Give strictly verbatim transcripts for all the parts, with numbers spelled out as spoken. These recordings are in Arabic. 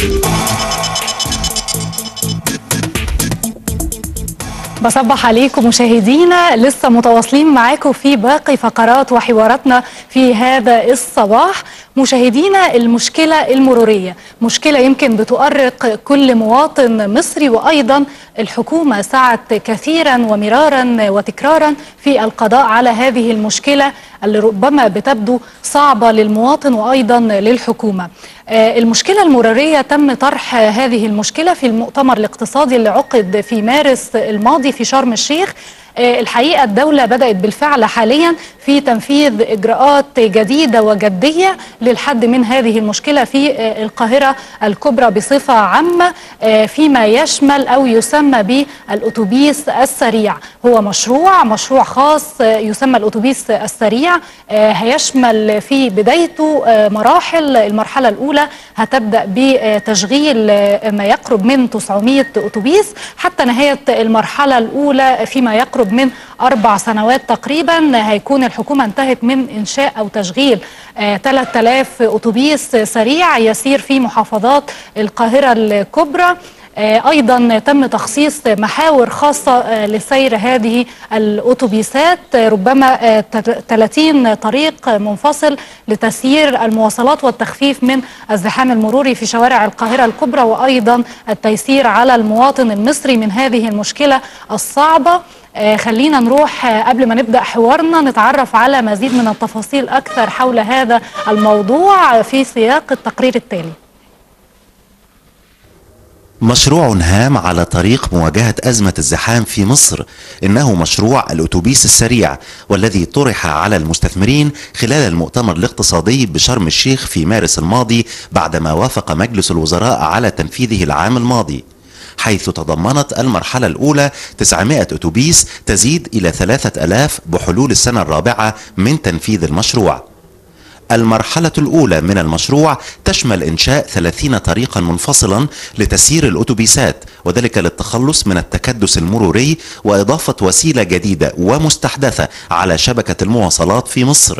بصبح عليكم مشاهدينا، لسه متواصلين معاكم في باقي فقرات وحواراتنا في هذا الصباح. مشاهدينا، المشكلة المرورية مشكلة يمكن بتؤرق كل مواطن مصري، وأيضا الحكومة سعت كثيرا ومرارا وتكرارا في القضاء على هذه المشكلة اللي ربما بتبدو صعبة للمواطن وأيضا للحكومة. المشكلة المرورية تم طرح هذه المشكلة في المؤتمر الاقتصادي اللي عقد في مارس الماضي في شرم الشيخ. الحقيقة الدولة بدأت بالفعل حاليا في تنفيذ إجراءات جديدة وجدية للحد من هذه المشكلة في القاهرة الكبرى بصفة عامة، فيما يشمل أو يسمى بالأتوبيس السريع. هو مشروع مشروع خاص يسمى الأتوبيس السريع، هيشمل في بدايته مراحل. المرحلة الأولى هتبدأ بتشغيل ما يقرب من تسعمائة أتوبيس حتى نهاية المرحلة الأولى فيما يقرب من أربع سنوات تقريبا. هيكون الحكومة انتهت من إنشاء أو تشغيل آه ثلاثة آلاف أتوبيس سريع يسير في محافظات القاهرة الكبرى. آه أيضا تم تخصيص محاور خاصة آه لسير هذه الأتوبيسات، آه ربما آه ثلاثين طريق منفصل لتسيير المواصلات والتخفيف من الزحام المروري في شوارع القاهرة الكبرى، وأيضا التيسير على المواطن المصري من هذه المشكلة الصعبة. آه خلينا نروح آه قبل ما نبدأ حوارنا نتعرف على مزيد من التفاصيل أكثر حول هذا الموضوع في سياق التقرير التالي. مشروع هام على طريق مواجهة أزمة الزحام في مصر، إنه مشروع الأتوبيس السريع، والذي طرح على المستثمرين خلال المؤتمر الاقتصادي بشرم الشيخ في مارس الماضي بعدما وافق مجلس الوزراء على تنفيذه العام الماضي، حيث تضمنت المرحلة الأولى تسعمائة أتوبيس تزيد إلى ثلاثة آلاف بحلول السنة الرابعة من تنفيذ المشروع. المرحلة الأولى من المشروع تشمل إنشاء ثلاثين طريقا منفصلا لتسيير الأتوبيسات، وذلك للتخلص من التكدس المروري وإضافة وسيلة جديدة ومستحدثة على شبكة المواصلات في مصر.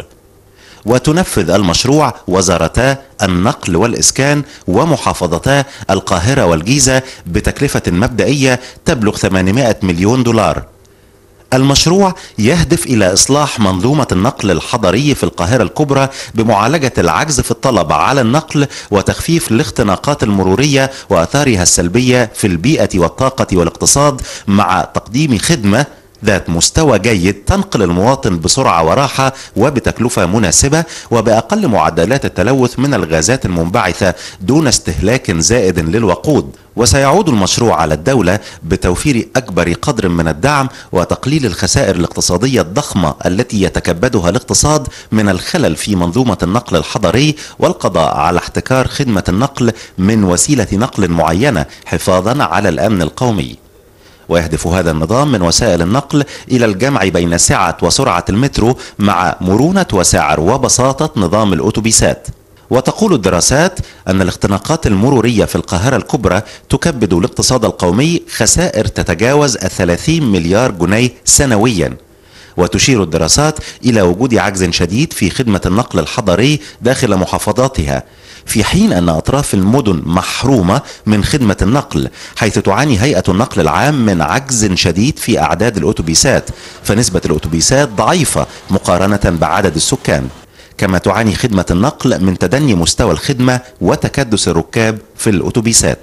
وتنفذ المشروع وزارتا النقل والإسكان ومحافظتا القاهرة والجيزة بتكلفة مبدئية تبلغ ثمانمائة مليون دولار. المشروع يهدف إلى إصلاح منظومة النقل الحضري في القاهرة الكبرى بمعالجة العجز في الطلب على النقل وتخفيف الاختناقات المرورية وآثارها السلبية في البيئة والطاقة والاقتصاد، مع تقديم خدمة ذات مستوى جيد تنقل المواطن بسرعة وراحة وبتكلفة مناسبة وبأقل معدلات التلوث من الغازات المنبعثة دون استهلاك زائد للوقود. وسيعود المشروع على الدولة بتوفير أكبر قدر من الدعم وتقليل الخسائر الاقتصادية الضخمة التي يتكبدها الاقتصاد من الخلل في منظومة النقل الحضري، والقضاء على احتكار خدمة النقل من وسيلة نقل معينة حفاظا على الأمن القومي. ويهدف هذا النظام من وسائل النقل إلى الجمع بين سعة وسرعة المترو مع مرونة وسعر وبساطة نظام الأتوبيسات. وتقول الدراسات أن الاختناقات المرورية في القاهرة الكبرى تكبد الاقتصاد القومي خسائر تتجاوز الثلاثين مليار جنيه سنويا. وتشير الدراسات إلى وجود عجز شديد في خدمة النقل الحضري داخل محافظاتها، في حين أن أطراف المدن محرومة من خدمة النقل، حيث تعاني هيئة النقل العام من عجز شديد في أعداد الأتوبيسات، فنسبة الأتوبيسات ضعيفة مقارنة بعدد السكان. كما تعاني خدمة النقل من تدني مستوى الخدمة وتكدس الركاب في الأتوبيسات.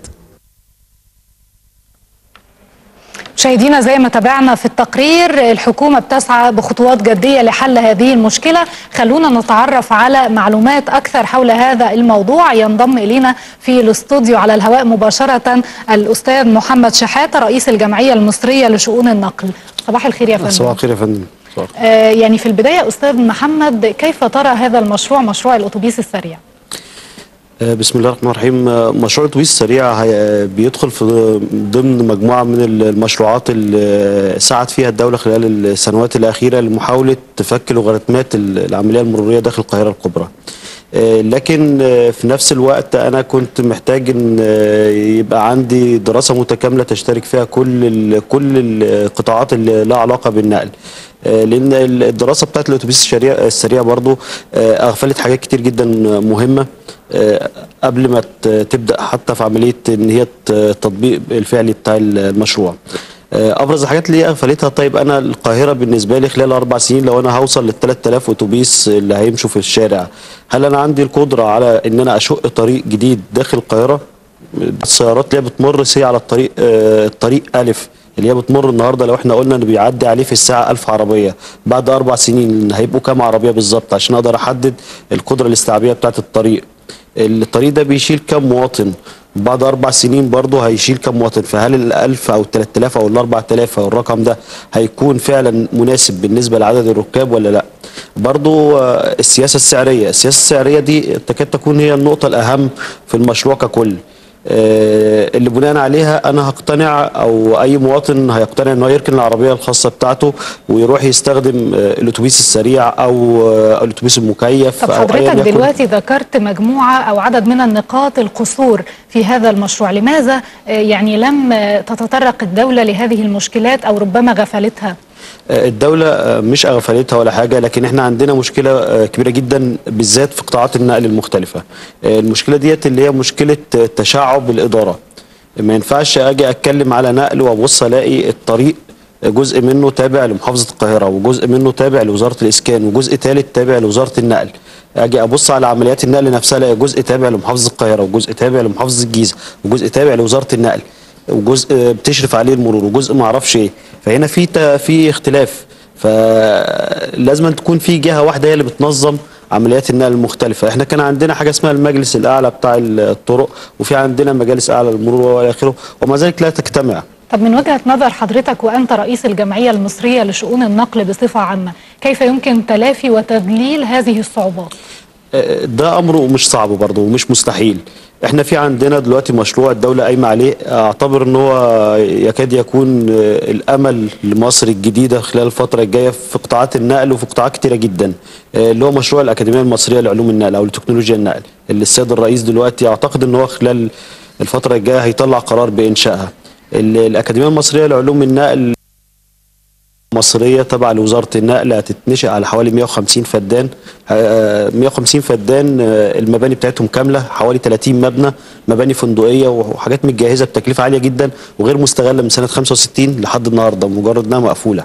مشاهدينا، زي ما تابعنا في التقرير، الحكومة بتسعى بخطوات جدية لحل هذه المشكلة. خلونا نتعرف على معلومات أكثر حول هذا الموضوع. ينضم إلينا في الاستوديو على الهواء مباشرة الأستاذ محمد شحاتة، رئيس الجمعية المصرية لشؤون النقل. صباح الخير يا فندم. صباح الخير يا فندم. آه يعني في البداية أستاذ محمد، كيف ترى هذا المشروع، مشروع الأتوبيس السريع؟ بسم الله الرحمن الرحيم. مشروع الأتوبيس السريع بيدخل في ضمن مجموعة من المشروعات اللي سعت فيها الدولة خلال السنوات الأخيرة لمحاولة تفك لوغاريتمات العملية المرورية داخل القاهرة الكبرى. لكن في نفس الوقت انا كنت محتاج ان يبقى عندي دراسه متكامله تشترك فيها كل كل القطاعات اللي لها علاقه بالنقل، لان الدراسه بتاعت الاتوبيس السريع السريع برضو اغفلت حاجات كتير جدا مهمه قبل ما تبدا حتى في عمليه ان هي التطبيق الفعلي بتاع المشروع. ابرز الحاجات اللي هي اغفلتها، طيب انا القاهره بالنسبه لي خلال اربع سنين لو انا هوصل لل ثلاثة آلاف اتوبيس اللي هيمشوا في الشارع، هل انا عندي القدره على ان انا اشق طريق جديد داخل القاهره؟ السيارات اللي هي بتمر سي على الطريق الطريق الف اللي هي بتمر النهارده لو احنا قلنا ان بيعدي عليه في الساعه ألف عربيه، بعد اربع سنين هيبقوا كام عربيه بالظبط عشان اقدر احدد القدره الاستيعابيه بتاعت الطريق؟ الطريق ده بيشيل كام مواطن؟ بعد اربع سنين برضه هيشيل كام مواطن؟ فهل ال ألف او ال ثلاثة آلاف او ال أربعة آلاف او الرقم ده هيكون فعلا مناسب بالنسبه لعدد الركاب ولا لا؟ برضه السياسه السعريه، السياسه السعريه دي تكاد تكون هي النقطه الاهم في المشروع ككل. اللي بناء عليها انا هقتنع او اي مواطن هيقتنع انه يركن العربيه الخاصه بتاعته ويروح يستخدم الاتوبيس السريع او الاتوبيس المكيف. طب حضرتك دلوقتي ذكرت مجموعه او عدد من النقاط القصور في هذا المشروع، لماذا يعني لم تتطرق الدوله لهذه المشكلات او ربما غفلتها؟ الدولة مش أغفلتها ولا حاجة، لكن احنا عندنا مشكلة كبيرة جدا بالذات في قطاعات النقل المختلفة. المشكلة ديت اللي هي مشكلة تشعب الإدارة. ما ينفعش أجي أتكلم على نقل وأبص ألاقي الطريق جزء منه تابع لمحافظة القاهرة وجزء منه تابع لوزارة الإسكان وجزء ثالث تابع لوزارة النقل. اجي ابص على عمليات النقل نفسها الاقي جزء تابع لمحافظة القاهرة وجزء تابع لمحافظة الجيزة وجزء تابع لوزارة النقل وجزء بتشرف عليه المرور وجزء ما اعرفش ايه. فهنا في في اختلاف، فلازم أن تكون في جهه واحده هي اللي بتنظم عمليات النقل المختلفه. احنا كان عندنا حاجه اسمها المجلس الاعلى بتاع الطرق وفي عندنا مجالس اعلى للمرور والى اخره، ومع ذلك لا تجتمع. طب من وجهه نظر حضرتك وانت رئيس الجمعيه المصريه لشؤون النقل بصفه عامه، كيف يمكن تلافي وتذليل هذه الصعوبات؟ ده امر مش صعب برضه ومش مستحيل. احنا في عندنا دلوقتي مشروع الدولة قايمة عليه، اعتبر ان هو يكاد يكون الامل لمصر الجديدة خلال الفترة الجاية في قطاعات النقل وفي قطاعات كتيرة جدا، اللي هو مشروع الأكاديمية المصرية لعلوم النقل او لتكنولوجيا النقل، اللي السيد الرئيس دلوقتي اعتقد ان هو خلال الفترة الجاية هيطلع قرار بإنشائها. الأكاديمية المصرية لعلوم النقل مصرية تبع لوزارة النقل هتتنشئ على حوالي مئة وخمسين فدان. مئة وخمسين فدان المباني بتاعتهم كاملة، حوالي ثلاثين مبنى، مباني فندقية وحاجات متجهزة بتكلفة عالية جدا وغير مستغلة من سنة خمسة وستين لحد النهاردة مجرد انها مقفولة.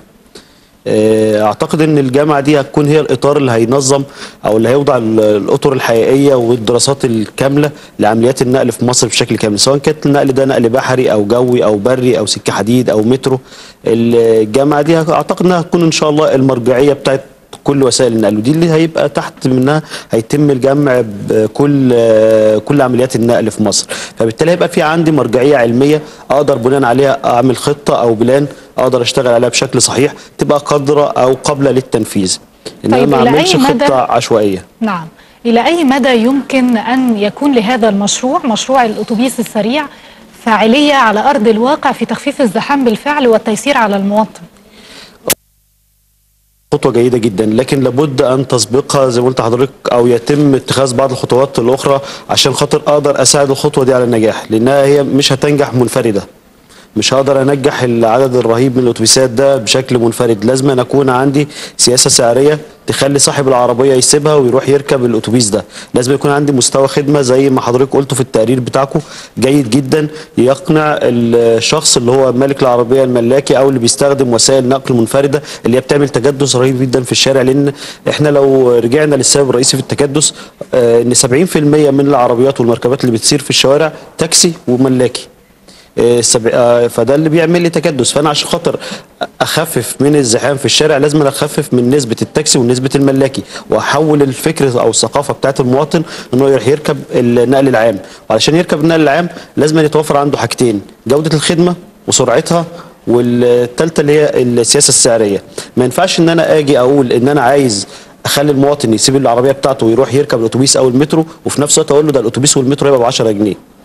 اعتقد ان الجامعه دي هتكون هي الاطار اللي هينظم او اللي هيوضع الاطر الحقيقيه والدراسات الكامله لعمليات النقل في مصر بشكل كامل، سواء كانت النقل ده نقل بحري او جوي او بري او سكه حديد او مترو. الجامعه دي اعتقد انها هتكون ان شاء الله المرجعيه بتاعت كل وسائل النقل، ودي اللي هيبقى تحت منها هيتم الجمع بكل كل عمليات النقل في مصر. فبالتالي هيبقى في عندي مرجعيه علميه اقدر بناء عليها اعمل خطه او بلان اقدر اشتغل عليها بشكل صحيح تبقى قادره او قابله للتنفيذ، انما طيب ما اعملش خطه عشوائيه. نعم، الى اي مدى يمكن ان يكون لهذا المشروع مشروع الاتوبيس السريع فاعليه على ارض الواقع في تخفيف الزحام بالفعل والتيسير على المواطن؟ خطوة جيدة جدا، لكن لابد أن تسبقها زي ما قلت لحضرتك أو يتم اتخاذ بعض الخطوات الأخرى عشان خاطر أقدر أساعد الخطوة دي على النجاح، لأنها هي مش هتنجح منفردة. مش هقدر انجح العدد الرهيب من الاتوبيسات ده بشكل منفرد، لازم أن اكون عندي سياسه سعريه تخلي صاحب العربيه يسيبها ويروح يركب الاتوبيس ده، لازم يكون عندي مستوى خدمه زي ما حضرتك قلتوا في التقرير بتاعكم جيد جدا يقنع الشخص اللي هو مالك العربيه الملاكي او اللي بيستخدم وسائل نقل منفرده اللي هي بتعمل تكدس رهيب جدا في الشارع. لان احنا لو رجعنا للسبب الرئيسي في التكدس ان سبعين في المئة من العربيات والمركبات اللي بتسير في الشوارع تاكسي وملاكي، فده اللي بيعمل لي تكدس. فانا عشان خاطر اخفف من الزحام في الشارع لازم اخفف من نسبه التاكسي ونسبه الملاكي، واحول الفكر او الثقافه بتاعت المواطن انه يروح يركب النقل العام. وعلشان يركب النقل العام لازم يتوفر عنده حاجتين: جوده الخدمه وسرعتها، والثالثه اللي هي السياسه السعريه. ما ينفعش ان انا اجي اقول ان انا عايز اخلي المواطن يسيب العربيه بتاعته ويروح يركب الاتوبيس او المترو وفي نفس الوقت اقول له ده الاتوبيس والمترو هيبقى ب عشرة جنيه.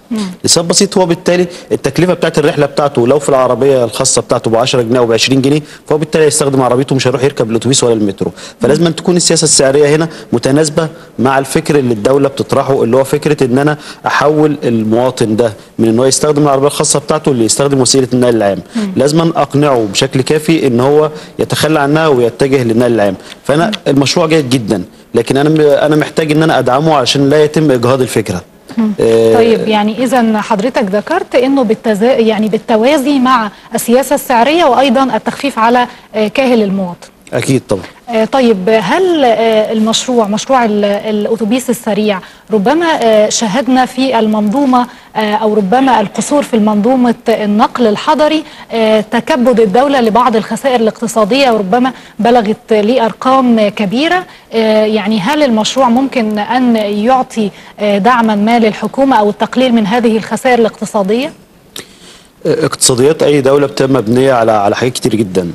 لسبب بسيط، هو بالتالي التكلفه بتاعت الرحله بتاعته لو في العربيه الخاصه بتاعته ب عشرة جنيه او ب عشرين جنيه، فهو بالتالي هيستخدم عربيته، مش هيروح يركب الاتوبيس ولا المترو. فلازم أن تكون السياسه السعريه هنا متناسبه مع الفكر اللي الدوله بتطرحه، اللي هو فكره ان انا احول المواطن ده من ان هو يستخدم العربيه الخاصه بتاعته اللي يستخدم وسيله النقل العام. لازم اقنعه بشكل كافي ان هو يتخلى عنها ويتجه للنقل العام. فانا المشروع جيد جدا، لكن انا انا محتاج ان انا ادعمه عشان لا يتم اجهاض الفكره. آه طيب، يعني اذا حضرتك ذكرت انه بالتزا... يعني بالتوازي مع السياسه السعريه وايضا التخفيف على آه كاهل المواطن. اكيد طبعا. آه طيب، هل آه المشروع مشروع الاتوبيس السريع ربما آه شاهدنا في المنظومه آه او ربما القصور في منظومه النقل الحضري آه تكبد الدوله لبعض الخسائر الاقتصاديه وربما بلغت لارقام كبيره، آه يعني هل المشروع ممكن ان يعطي آه دعما ما للحكومه او التقليل من هذه الخسائر الاقتصاديه؟ اقتصاديات اي دوله بتبقى مبنيه على على حاجات كتير جدا.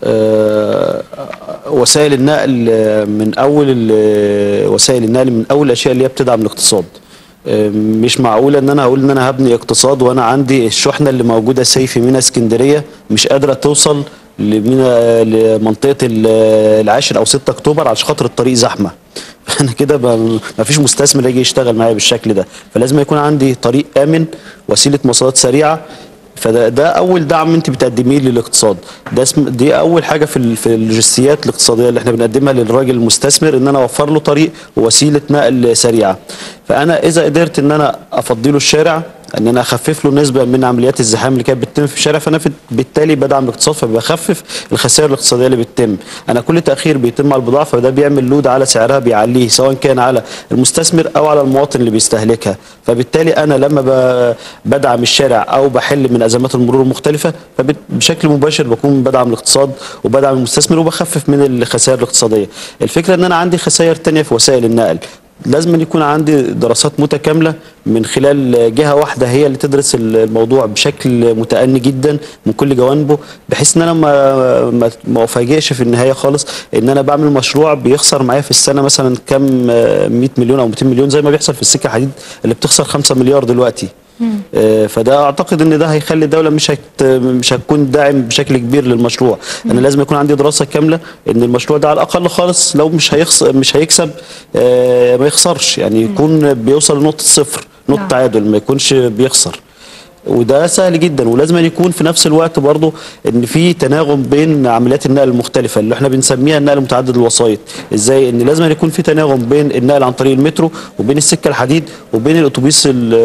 أه وسائل النقل من اول وسائل النقل من اول الاشياء اللي هي بتدعم الاقتصاد. أه مش معقوله ان انا هقول ان انا هبني اقتصاد وانا عندي الشحنه اللي موجوده سي في ميناء اسكندريه مش قادره توصل لميناء لمنطقه العاشر او ستة اكتوبر عشان خاطر الطريق زحمه. انا كده ما فيش مستثمر يجي يشتغل معايا بالشكل ده. فلازم يكون عندي طريق امن، وسيله مواصلات سريعه. فده ده اول دعم انت بتقدميه للاقتصاد. ده اسم دي اول حاجه في في اللوجستيات الاقتصاديه اللي احنا بنقدمها للراجل المستثمر، ان انا اوفر له طريق ووسيله نقل سريعه. فانا اذا قدرت ان انا افضي له الشارع، ان انا اخفف له نسبه من عمليات الزحام اللي كانت بتتم في الشارع، فانا بالتالي بدعم الاقتصاد، فبخفف الخسائر الاقتصاديه اللي بتتم. انا كل تاخير بيتم على البضاعه فده بيعمل لود على سعرها بيعليه، سواء كان على المستثمر او على المواطن اللي بيستهلكها. فبالتالي انا لما بدعم الشارع او بحل من ازمات المرور المختلفه، فبشكل مباشر بكون بدعم الاقتصاد وبدعم المستثمر وبخفف من الخسائر الاقتصاديه. الفكره ان انا عندي خسائر ثانيه في وسائل النقل، لازم أن يكون عندي دراسات متكاملة من خلال جهة واحدة هي اللي تدرس الموضوع بشكل متأني جدا من كل جوانبه، بحيث ان انا ما ما افاجئش في النهاية خالص ان انا بعمل مشروع بيخسر معايا في السنة مثلا كام مئة مليون او مئتين مليون، زي ما بيحصل في السكة الحديد اللي بتخسر خمسة مليار دلوقتي. آه فده اعتقد ان ده هيخلي الدوله مش هت مش هتكون داعم بشكل كبير للمشروع. مم. انا لازم يكون عندي دراسه كامله ان المشروع ده على الاقل خالص لو مش هيخسر مش هيكسب آه ما يخسرش، يعني يكون بيوصل لنقطه صفر، نقطه تعادل، ما يكونش بيخسر. وده سهل جدا. ولازم أن يكون في نفس الوقت برضه ان في تناغم بين عمليات النقل المختلفه اللي احنا بنسميها النقل متعدد الوسائط. ازاي؟ ان لازم أن يكون في تناغم بين النقل عن طريق المترو وبين السكه الحديد وبين الاتوبيس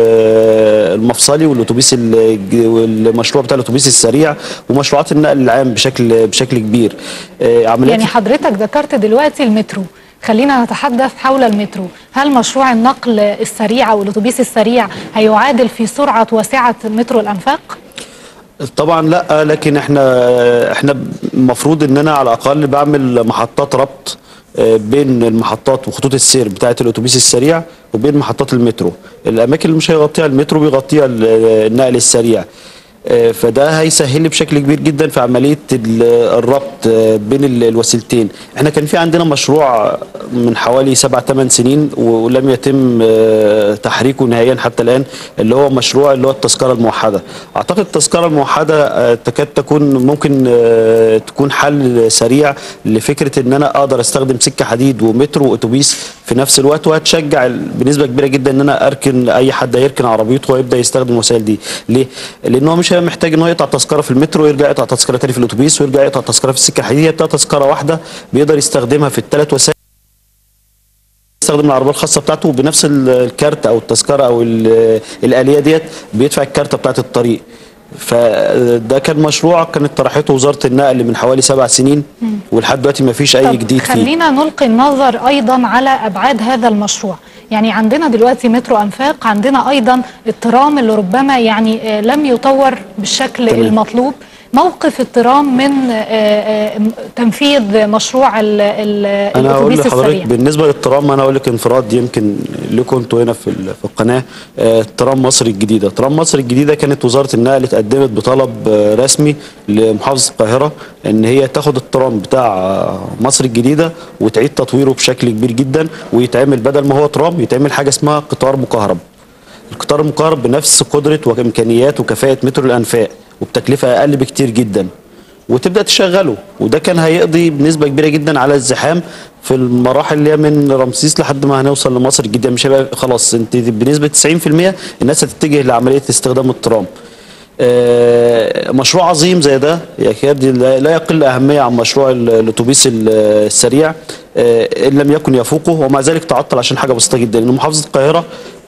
المفصلي والاتوبيس والمشروع بتاع الاتوبيس السريع ومشروعات النقل العام بشكل بشكل كبير. عمليات يعني حضرتك ذكرت دلوقتي المترو، خلينا نتحدث حول المترو. هل مشروع النقل السريع او الاتوبيس السريع هيعادل في سرعه وسعه مترو الانفاق؟ طبعا لا، لكن احنا احنا المفروض ان انا على الاقل بعمل محطات ربط بين المحطات وخطوط السير بتاعه الاتوبيس السريع وبين محطات المترو. الاماكن اللي مش هيغطيها المترو بيغطيها النقل السريع. فده هيسهل لي بشكل كبير جدا في عمليه الربط بين الوسيلتين. احنا كان في عندنا مشروع من حوالي سبع ثمان سنين ولم يتم تحريكه نهائيا حتى الان، اللي هو مشروع اللي هو التذكره الموحده. اعتقد التذكره الموحده تكاد تكون ممكن تكون حل سريع لفكره ان انا اقدر استخدم سكه حديد ومترو واتوبيس في نفس الوقت، وهتشجع بنسبه كبيره جدا ان انا اركن اي حد هيركن عربيته ويبدا يستخدم الوسائل دي. ليه؟ لان هو مش محتاج ان هو يقطع تذكره في المترو ويرجع يقطع تذكره ثاني في الاتوبيس ويرجع يقطع تذكره في السكه الحديديه. بتاع تذكره واحده بيقدر يستخدمها في الثلاث وسائل، يستخدم العربيه الخاصه بتاعته بنفس الكارت او التذكره او الاليه ديت، بيدفع الكارته بتاعت الطريق. فده كان مشروع كانت طرحته وزاره النقل من حوالي سبع سنين ولحد دلوقتي ما فيش اي جديد فيه. خلينا نلقي النظر ايضا على ابعاد هذا المشروع. يعني عندنا دلوقتي مترو انفاق، عندنا ايضا الترام اللي ربما يعني لم يطور بالشكل تمام. المطلوب. موقف الترام من تنفيذ مشروع الاتوبيس السريع؟ بالنسبه للترام انا اقول لك انفراد يمكن لكم انتوا هنا في في القناه. ترام مصر الجديده، ترام مصر الجديده كانت وزاره النقل اتقدمت بطلب رسمي لمحافظه القاهره ان هي تاخد الترام بتاع مصر الجديده وتعيد تطويره بشكل كبير جدا، ويتعمل بدل ما هو ترام يتعمل حاجه اسمها قطار مكهرب. القطار المكهرب بنفس قدره وامكانيات وكفاءه مترو الانفاق وبتكلفه اقل بكتير جدا، وتبدا تشغله. وده كان هيقضي بنسبه كبيره جدا على الزحام في المراحل اللي هي من رمسيس لحد ما هنوصل لمصر الجديده. مش هيبقى خلاص، انت بنسبه تسعين في المية الناس هتتجه لعمليه استخدام الترام. آه مشروع عظيم زي ده يكاد لا يقل اهميه عن مشروع الاتوبيس السريع آه ان لم يكن يفوقه، ومع ذلك تعطل عشان حاجه بسيطه جدا، ان محافظه القاهره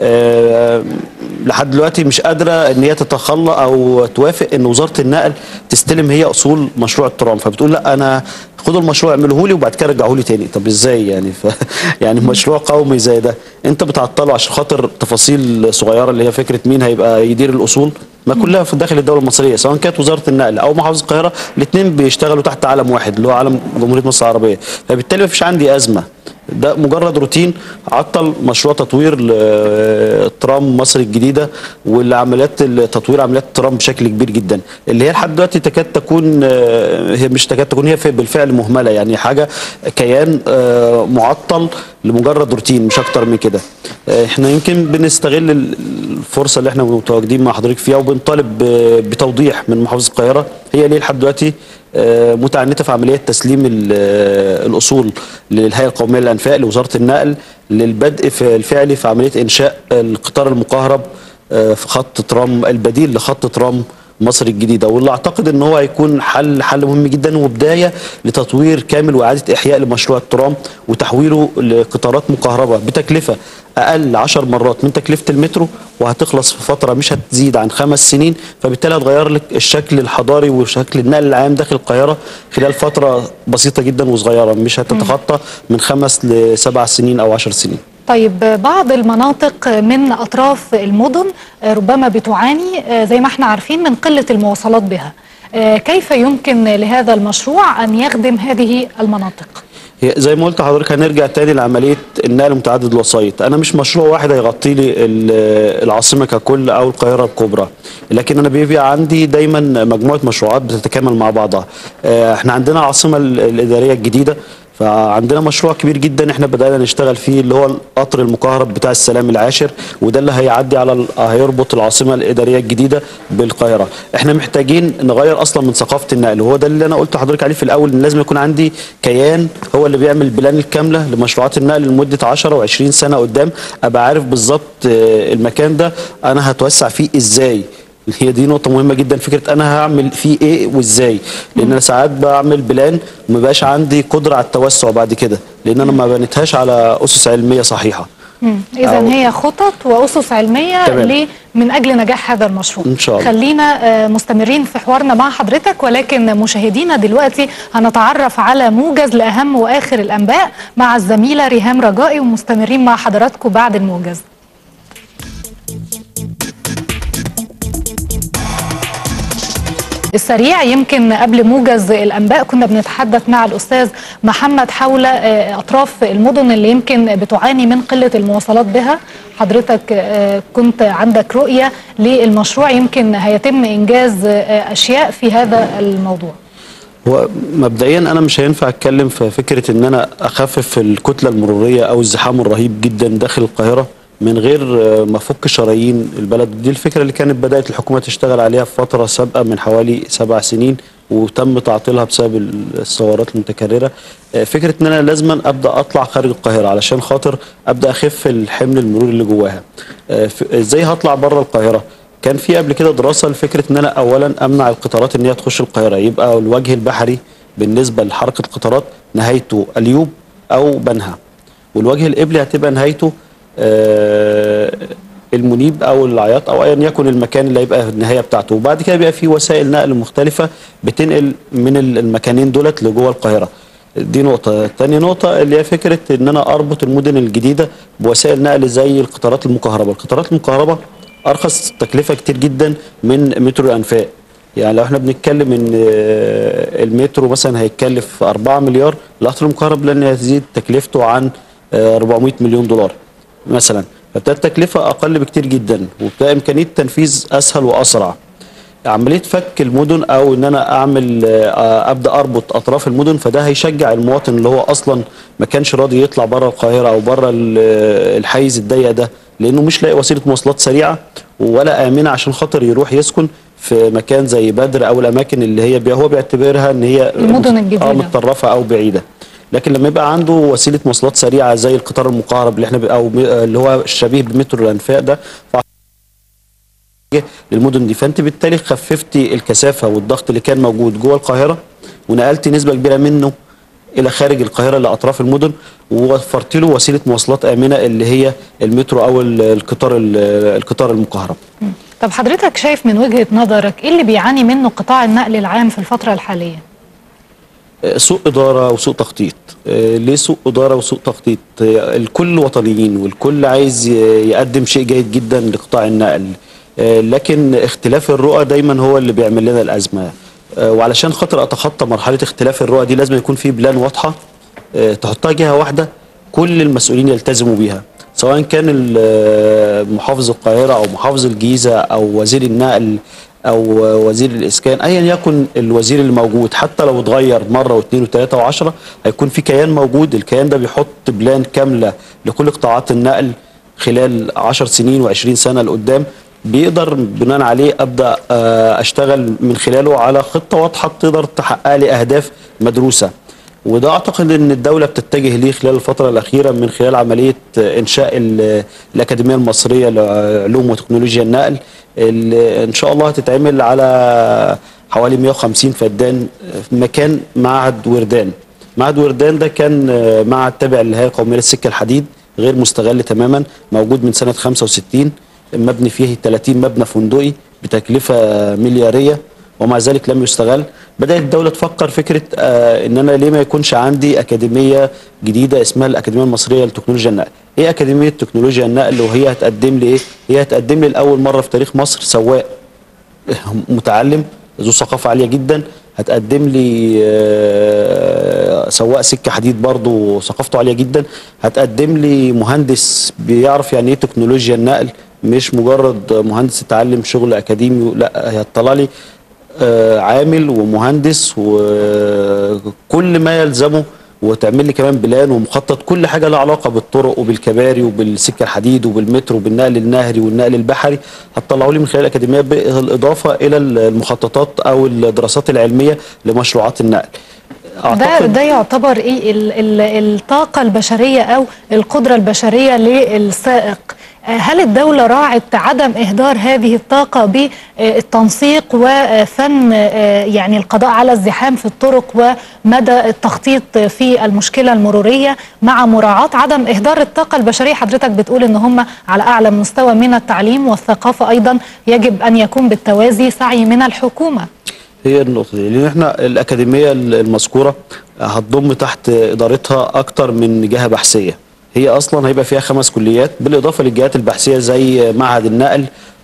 آه لحد دلوقتي مش قادره ان هي تتخلى او توافق ان وزاره النقل تستلم هي اصول مشروع الترام. فبتقول لا، انا خدوا المشروع اعملوه لي وبعد كده رجعوه لي تاني. طب ازاي يعني؟ ف يعني مشروع قومي زي ده انت بتعطله عشان خاطر تفاصيل صغيره اللي هي فكره مين هيبقى يدير الاصول؟ ما كلها في داخل الدوله المصريه، سواء كانت وزاره النقل او محافظه القاهره، الاثنين بيشتغلوا تحت علم واحد اللي هو علم جمهوريه مصر العربيه. فبالتالي ما فيش عندي ازمه، ده مجرد روتين عطل مشروع تطوير الترام مصر الجديده والعمليات تطوير عمليات الترام بشكل كبير جدا، اللي هي لحد دلوقتي تكاد تكون هي مش تكاد تكون هي بالفعل مهمله، يعني حاجه كيان معطل لمجرد روتين مش اكتر من كده. احنا يمكن بنستغل الفرصه اللي احنا متواجدين مع حضرتك فيها وبنطالب بتوضيح من محافظه القاهره هي ليه لحد دلوقتي متعنته في عمليه تسليم الاصول للهيئه القوميه للانفاق لوزاره النقل للبدء في الفعلي في عمليه انشاء القطار المكهرب في خط ترام البديل لخط ترام مصر الجديده، واللي اعتقد ان هو هيكون حل حل مهم جدا وبدايه لتطوير كامل واعاده احياء لمشروع الترام وتحويله لقطارات مكهربه بتكلفه اقل عشر مرات من تكلفه المترو، وهتخلص في فتره مش هتزيد عن خمس سنين. فبالتالي هتغير لك الشكل الحضاري وشكل النقل العام داخل القاهره خلال فتره بسيطه جدا وصغيره، مش هتتخطى من خمس لسبع سنين او عشر سنين. طيب، بعض المناطق من أطراف المدن ربما بتعاني زي ما احنا عارفين من قلة المواصلات بها، كيف يمكن لهذا المشروع أن يخدم هذه المناطق؟ هي زي ما قلت لحضرتك هنرجع تاني لعمليه النقل متعدد الوسائط. انا مش مشروع واحد هيغطي لي العاصمه ككل او القاهره الكبرى، لكن انا بيبقى عندي دايما مجموعه مشروعات بتتكامل مع بعضها. احنا عندنا العاصمه الاداريه الجديده، فعندنا مشروع كبير جدا احنا بدأنا نشتغل فيه اللي هو القطر المكهرب بتاع السلام العاشر، وده اللي هيعدي على هيربط العاصمه الاداريه الجديده بالقاهره. احنا محتاجين نغير اصلا من ثقافه النقل، وهو ده اللي انا قلت لحضرتك عليه في الاول، ان لازم يكون عندي كيان هو اللي بيعمل البلان الكامله لمشروعات النقل لمده عشرة وعشرين سنه قدام، ابقى عارف بالظبط المكان ده انا هتوسع فيه ازاي. هي دي نقطة مهمة جدا، فكرة أنا هعمل فيه إيه وإزاي، لأن أنا ساعات بعمل بلان وما بقاش عندي قدرة على التوسع بعد كده، لأن أنا ما بنيتهاش على أسس علمية صحيحة. إذا هي خطط وأسس علمية ليه من أجل نجاح هذا المشروع. إن شاء الله. خلينا مستمرين في حوارنا مع حضرتك، ولكن مشاهدينا دلوقتي هنتعرف على موجز لأهم وآخر الأنباء مع الزميلة ريهام رجائي، ومستمرين مع حضراتكم بعد الموجز. السريع. يمكن قبل موجز الأنباء كنا بنتحدث مع الأستاذ محمد حول أطراف المدن اللي يمكن بتعاني من قلة المواصلات بها. حضرتك كنت عندك رؤية للمشروع، يمكن هيتم إنجاز أشياء في هذا الموضوع. هو مبدئيا انا مش هينفع اتكلم في فكره ان انا اخفف الكتله المروريه او الزحام الرهيب جدا داخل القاهره من غير ما افك شرايين البلد. دي الفكره اللي كانت بدات الحكومه تشتغل عليها في فتره سابقه من حوالي سبع سنين وتم تعطيلها بسبب الثورات المتكرره. فكره ان انا لازما ابدا اطلع خارج القاهره علشان خاطر ابدا اخف الحمل المروري اللي جواها. ازاي هطلع بره القاهره؟ كان في قبل كده دراسه لفكره ان انا اولا امنع القطارات ان هي تخش القاهره، يبقى الوجه البحري بالنسبه لحركه القطارات نهايته اليوب او بنها، والوجه القبلي هتبقى نهايته آه المنيب او العياط او ايا يكن المكان اللي هيبقى النهايه بتاعته. وبعد كده بيبقى في وسائل نقل مختلفه بتنقل من المكانين دولت لجوه القاهره. دي نقطه. تاني نقطه اللي هي فكره ان انا اربط المدن الجديده بوسائل نقل زي القطارات المكهربه. القطارات المكهربه ارخص تكلفه كتير جدا من مترو الانفاق. يعني لو احنا بنتكلم ان المترو مثلا هيتكلف أربعة مليار، القطر المكهرب لن يزيد تكلفته عن أربعمائة مليون دولار مثلا، فبتبقى التكلفه اقل بكتير جدا وبتبقى امكانيه التنفيذ اسهل واسرع. عمليه فك المدن او ان انا اعمل ابدا اربط اطراف المدن، فده هيشجع المواطن اللي هو اصلا ما كانش راضي يطلع بره القاهره او بره الحيز الضيق ده لانه مش لاقي وسيله مواصلات سريعه ولا امنه عشان خاطر يروح يسكن في مكان زي بدر او الاماكن اللي هي هو بيعتبرها ان هي المدن الجديده متطرفه او بعيده. لكن لما يبقى عنده وسيله مواصلات سريعه زي القطار المقارب اللي احنا او اللي هو الشبيه بمترو الانفاق ده للمدن دي، فانت بالتالي خففتي الكثافه والضغط اللي كان موجود جوه القاهره ونقلتي نسبه كبيره منه الى خارج القاهره لاطراف المدن، ووفرت له وسيله مواصلات امنه اللي هي المترو او القطار القطار المكهرب. طب حضرتك شايف من وجهه نظرك ايه اللي بيعاني منه قطاع النقل العام في الفتره الحاليه؟ سوء اداره وسوء تخطيط. ليه سوء اداره وسوء تخطيط؟ الكل وطنيين والكل عايز يقدم شيء جيد جدا لقطاع النقل، لكن اختلاف الرؤى دايما هو اللي بيعمل لنا الازمه. وعلشان خاطر اتخطى مرحله اختلاف الرؤى دي لازم يكون في بلان واضحه تحطها جهه واحده كل المسؤولين يلتزموا بيها، سواء كان محافظ القاهره او محافظ الجيزه او وزير النقل او وزير الاسكان، ايا يكن الوزير اللي موجود، حتى لو اتغير مره واثنين وثلاثه وعشره هيكون في كيان موجود. الكيان ده بيحط بلان كامله لكل قطاعات النقل خلال عشر سنين وعشرين سنه لقدام، بيقدر بناء عليه ابدا اشتغل من خلاله على خطه واضحه تقدر تحقق لي اهداف مدروسه. وده اعتقد ان الدوله بتتجه ليه خلال الفتره الاخيره من خلال عمليه انشاء الاكاديميه المصريه لعلوم وتكنولوجيا النقل، اللي ان شاء الله هتتعمل على حوالي مئة وخمسين فدان في مكان معهد وردان. معهد وردان ده كان معهد تابع للهيئه القوميه للسكه الحديد، غير مستغل تماما، موجود من سنه خمسة وستين، مبني فيه ثلاثين مبنى فندقي بتكلفه ملياريه ومع ذلك لم يستغل. بدات الدوله تفكر فكره آه ان انا ليه ما يكونش عندي اكاديميه جديده اسمها الاكاديميه المصريه لتكنولوجيا النقل. ايه اكاديميه تكنولوجيا النقل؟ وهي هتقدم لي ايه؟ هي هتقدم لي لاول مره في تاريخ مصر سواق متعلم ذو ثقافه عاليه جدا، هتقدم لي آه سواق سكه حديد برضه ثقافته عاليه جدا، هتقدم لي مهندس بيعرف يعني ايه تكنولوجيا النقل، مش مجرد مهندس يتعلم شغل اكاديمي، لا هيطلع لي آه عامل ومهندس وكل ما يلزمه، وتعمل لي كمان بلان ومخطط كل حاجه لها علاقه بالطرق وبالكباري وبالسكه الحديد وبالمترو وبالنقل النهري والنقل البحري، هتطلعوا لي من خلال الاكاديميه بالاضافه الى المخططات او الدراسات العلميه لمشروعات النقل. ده ده يعتبر ايه ال ال الطاقه البشريه او القدره البشريه للسائق. هل الدولة راعت عدم إهدار هذه الطاقة بالتنسيق وفن يعني القضاء على الزحام في الطرق ومدى التخطيط في المشكلة المرورية مع مراعاة عدم إهدار الطاقة البشرية؟ حضرتك بتقول إن هم على أعلى مستوى من التعليم والثقافة، أيضا يجب أن يكون بالتوازي سعي من الحكومة. هي النقطة دي، لأن احنا الأكاديمية المذكورة هتضم تحت إدارتها أكتر من جهة بحثية. هي اصلا هيبقى فيها خمس كليات بالاضافه للجهات البحثيه زي معهد النقل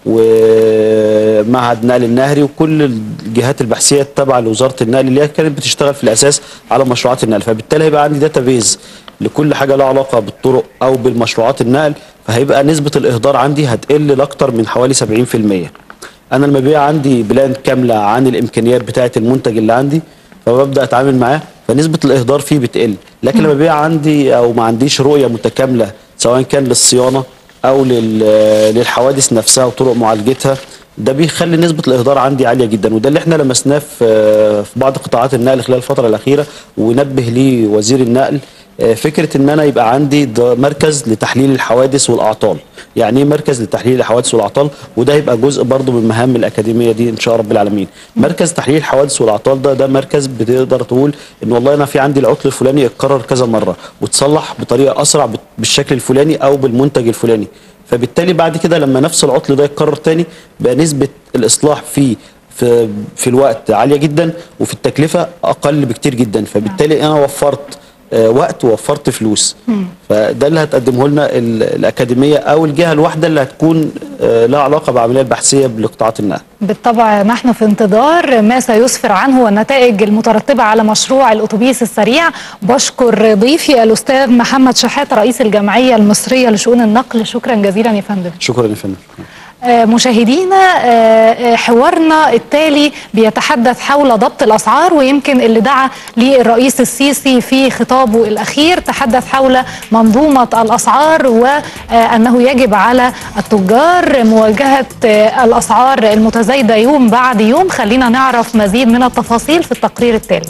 ومعهد النقل النهري وكل الجهات البحثيه التابعه لوزاره النقل اللي هي كانت بتشتغل في الاساس على مشروعات النقل. فبالتالي هيبقى عندي داتابيز لكل حاجه لها علاقه بالطرق او بالمشروعات النقل، فهيبقى نسبه الاهدار عندي هتقل لاكثر من حوالي سبعين في المية. انا لما بيبقى عندي بلان كامله عن الامكانيات بتاعه المنتج اللي عندي فببدا اتعامل معاه، فنسبه الاهدار فيه بتقل. لكن لما بيبقى عندي او ما عنديش رؤيه متكامله سواء كان للصيانه او للحوادث نفسها وطرق معالجتها، ده بيخلي نسبه الاهدار عندي عاليه جدا. وده اللي احنا لمسناه في بعض قطاعات النقل خلال الفتره الاخيره، ونبه ليه وزير النقل فكره ان انا يبقى عندي مركز لتحليل الحوادث والاعطال. يعني ايه مركز لتحليل الحوادث والاعطال؟ وده هيبقى جزء برضو من مهام الاكاديميه دي ان شاء رب العالمين. مركز تحليل الحوادث والاعطال ده ده مركز بتقدر تقول ان والله انا في عندي العطل الفلاني اتكرر كذا مره وتصلح بطريقه اسرع بالشكل الفلاني او بالمنتج الفلاني، فبالتالي بعد كده لما نفس العطل ده يتكرر تاني بقى نسبه الاصلاح فيه في في الوقت عاليه جدا وفي التكلفه اقل بكتير جدا. فبالتالي انا وفرت وقت ووفرت فلوس. فده اللي هتقدمه لنا الأكاديمية أو الجهة الواحدة اللي هتكون لها علاقة بعملية البحثية بقطاعات النقل. بالطبع نحن في انتظار ما سيسفر عنه والنتائج المترتبة على مشروع الأتوبيس السريع. بشكر ضيفي الأستاذ محمد شحاتة رئيس الجمعية المصرية لشؤون النقل، شكرا جزيلا يا فندم. شكرا يا فندم. مشاهدينا حوارنا التالي بيتحدث حول ضبط الأسعار، ويمكن اللي دعا للرئيس السيسي في خطابه الأخير تحدث حول منظومة الأسعار وأنه يجب على التجار مواجهة الأسعار المتزايدة يوم بعد يوم. خلينا نعرف مزيد من التفاصيل في التقرير التالي.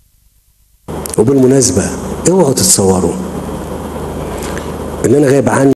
وبالمناسبة اوعوا تتصوروا ان انا غايب عني